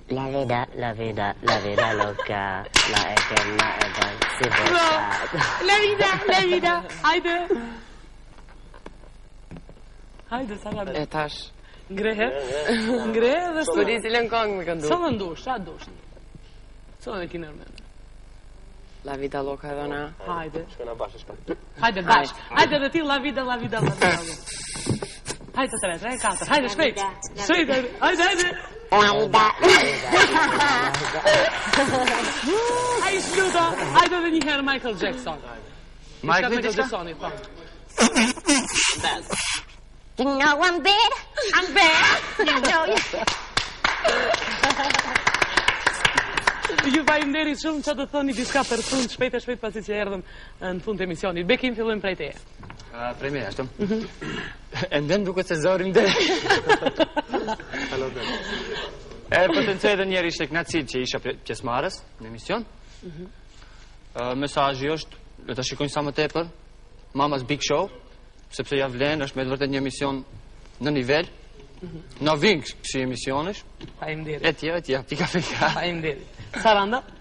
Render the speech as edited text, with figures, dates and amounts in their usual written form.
La vida loca, la eterna eversibilità. La vida, hajde. Hajde, sa ka E tash. Ngrehe dhe Po di cilën këngë më këndu. Sa më ndush, sa dush. Sa më ki nërmen. La vida loca dona. Hajde. Shkojna bashkë, shkojna. Hajde bash. Hajde dhe ti la vida. Hajde 3, 4. Hajde shpejt. Shpejt. Hajde. Hajde shluta. Hajde dhe një herë Michael Jackson. Michael Jacksoni, po. You know I'm bad. You know you. Ju faleminderit shumë, që të thoni diska për fund, shpejt pasi që erdhëm në fund të emisionit. Bekim, fillojmë prej teje. Prej me, ashtu? E ndem duke se zorim dhe. E potencoj edhe njerë ishte knacit që isha pjesmarës në emision. Mesazhi është, le të shikojnë sa më tepër, Mama's Big Show, sepse ja vlen, është me të vërtet një emision në nivel, në vingë kësi emisionesh. Faleminderit. Etja, pika. Faleminderit. Saranda?